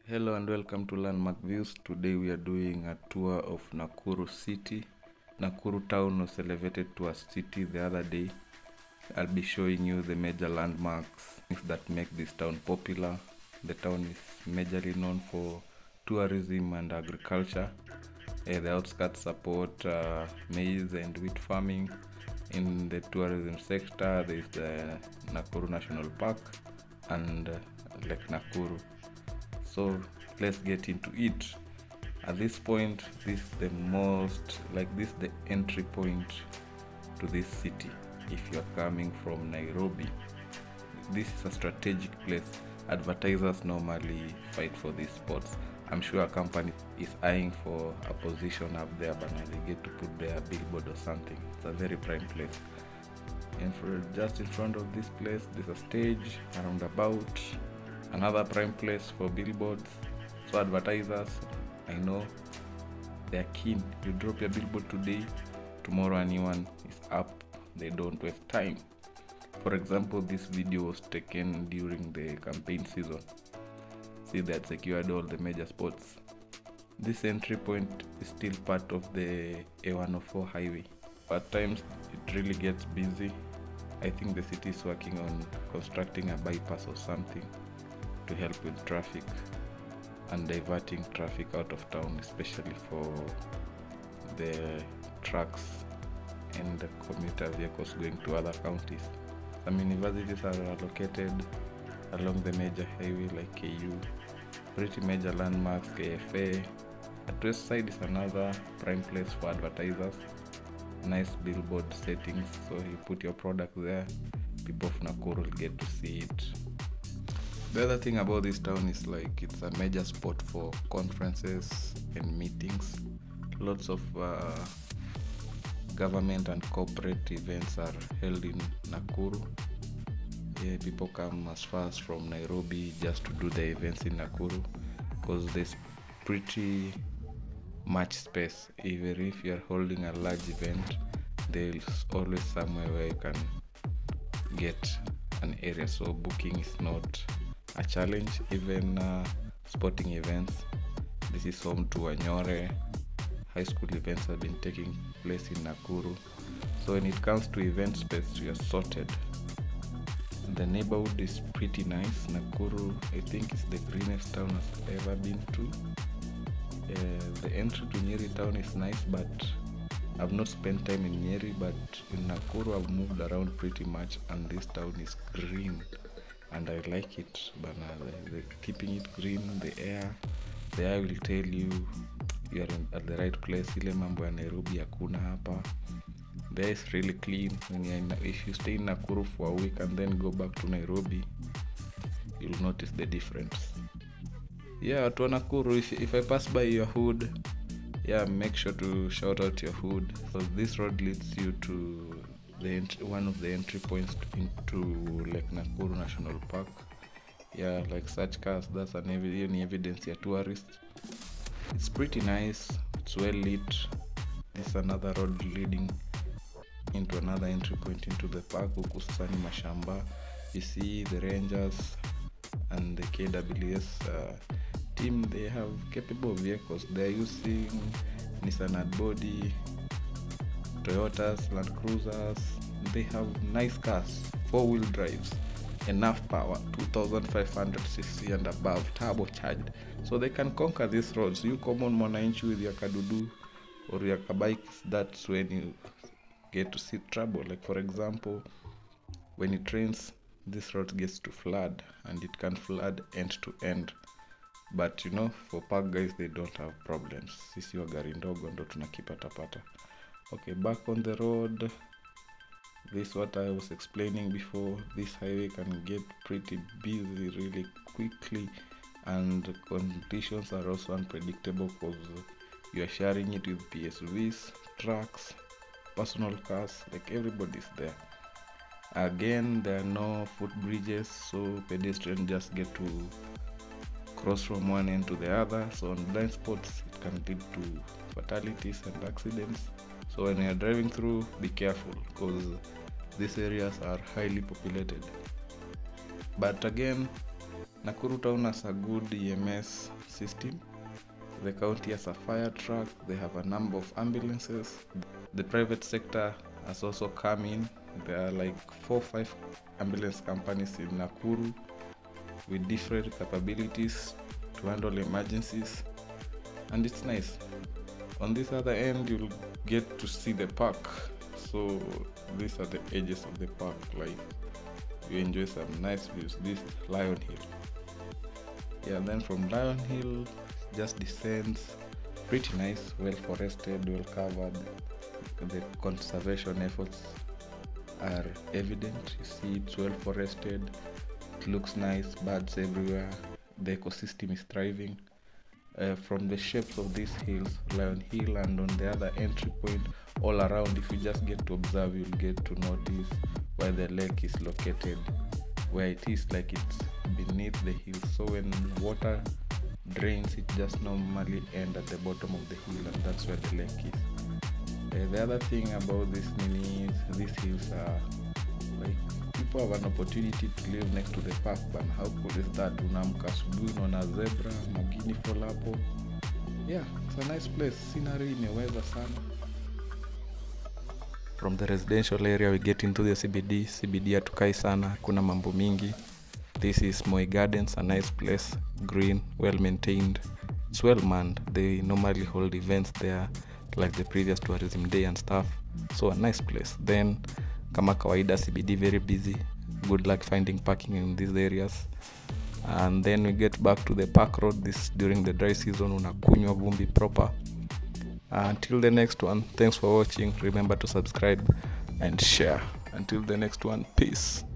Hello and welcome to Landmark Views. Today we are doing a tour of Nakuru city. Nakuru town was elevated to a city the other day. I'll be showing you the major landmarks that make this town popular. The town is majorly known for tourism and agriculture. The outskirts support maize and wheat farming. In the tourism sector, there is the Nakuru National Park and Lake Nakuru. So let's get into it. At this point, this is the entry point to this city. If you're coming from Nairobi, this is a strategic place. Advertisers normally fight for these spots. I'm sure a company is eyeing for a position up there, but now they get to put their billboard or something. It's a very prime place. And just in front of this place, there's a stage, a roundabout, another prime place for billboards. So advertisers, I know they're keen. You drop your billboard today, tomorrow a new one is up. They don't waste time. For example, this video was taken during the campaign season. See, that secured all the major spots. This entry point is still part of the A104 highway. At times it really gets busy. I think the city is working on constructing a bypass or something to help with traffic and diverting traffic out of town, especially for the trucks and the commuter vehicles going to other counties. Some universities are located along the major highway like KU, pretty major landmarks, KFA. At West Side is another prime place for advertisers. Nice billboard settings, so you put your product there, people of Nakuru will get to see it. The other thing about this town is it's a major spot for conferences and meetings. Lots of government and corporate events are held in Nakuru. People come as far as from Nairobi just to do the events in Nakuru because there's pretty much space. Even if you're holding a large event, there's always somewhere where you can get an area, so booking is not a challenge. Even sporting events, this is home to Anyore. High school events have been taking place in Nakuru, so when it comes to event space, we are sorted. The neighborhood is pretty nice. Nakuru, I think, is the greenest town I've ever been to. The entry to Nyeri town is nice, but I've not spent time in Nyeri. But in Nakuru, I've moved around pretty much, and this town is green, and I like it. But keeping it green, the air will tell you are at the right place. Ile mambo ya Nairobi hakuna hapa. The air is really clean. If you stay in Nakuru for a week and then go back to Nairobi, you'll notice the difference. To Nakuru, if I pass by your hood, make sure to shout out your hood. So this road leads you to one of the entry points into Lake Nakuru National Park. Like such cars, that's any evidence you're tourists. It's pretty nice, it's well lit. This is another road leading into another entry point into the park. Huku sasa ni mashamba. You see the Rangers and the KWS team, they have capable vehicles. They are using Nissan Adbody, Toyotas, Land Cruisers. They have nice cars, 4-wheel drives, enough power, 2500cc and above, turbocharged, so they can conquer these roads. You common mwananchi with your kadudu or your bikes, that's when you get to see trouble. Like for example, when it rains, this road gets to flood, and it can flood end to end. But for park guys, they don't have problems. Sisi wa gari ndogo ndo tunakipata. Okay, back on the road. This is what I was explaining before. This highway can get pretty busy really quickly, and conditions are also unpredictable because you are sharing it with PSVs, trucks, personal cars, like everybody's there. Again, there are no footbridges, so pedestrians just get to cross from one end to the other. So on blind spots, it can lead to fatalities and accidents. So when you're driving through, be careful because these areas are highly populated. But again, Nakuru town has a good EMS system. The county has a fire truck. They have a number of ambulances. The private sector has also come in. There are like 4 or 5 ambulance companies in Nakuru with different capabilities to handle emergencies, and it's nice. On this other end, you'll get to see the park. So these are the edges of the park, like you enjoy some nice views. This is Lion Hill. Yeah, then from Lion Hill just descends, pretty nice, well forested, well covered. The conservation efforts are evident. You see it's well forested, it looks nice, birds everywhere, the ecosystem is thriving. From the shapes of these hills, Lion Hill, and on the other entry point, all around, if you just get to observe, you'll get to notice where the lake is located, where it is like it's beneath the hill. So when water drains, it just normally ends at the bottom of the hill, and that's where the lake is. The other thing about these hills are like people have an opportunity to live next to the park, but how cool is that? Unaamka asubuhi unaona zebra, magini fall hapo. Yeah, it's a nice place. Scenery imeweza sana. From the residential area we get into the CBD. CBD hatukai sana, kuna mambo mingi. This is Moi Gardens, a nice place, green, well maintained. It's well manned. They normally hold events there like the previous tourism day and stuff. So a nice place. Then kama kawaida, CBD very busy. Good luck finding parking in these areas. And then we get back to the park road. This during the dry season, unakunywa vumbi proper. Until the next one, thanks for watching. Remember to subscribe and share. Until the next one, peace.